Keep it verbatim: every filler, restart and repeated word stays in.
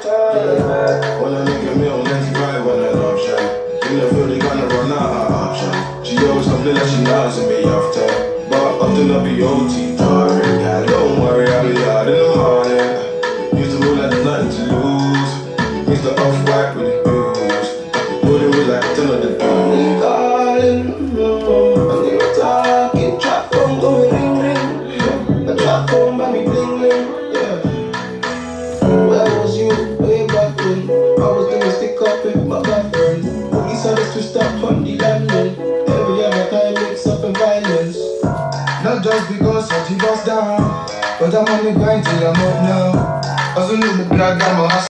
Yeah. When a nigga me on ninety-five on an option, you never feel they gonna run out of option. She always complain like she knows me after, but often I be O T tired. Yeah, don't worry, I'll be out in the morning. Used to move like there's nothing to lose. Used to off-white with the blues. Put it with like ten of the dudes. Calling, and they were talking. Trap phone going ring ring. A trap phone by me bling bling. Yeah. Where was you way back when? I was gonna stick up with my girlfriend. Police had us to stop on the landing. Every other time mix up in violence. Not just because I was down, but I'm on the grind till I'm up now. Hustle in the blood, I'm a hustler.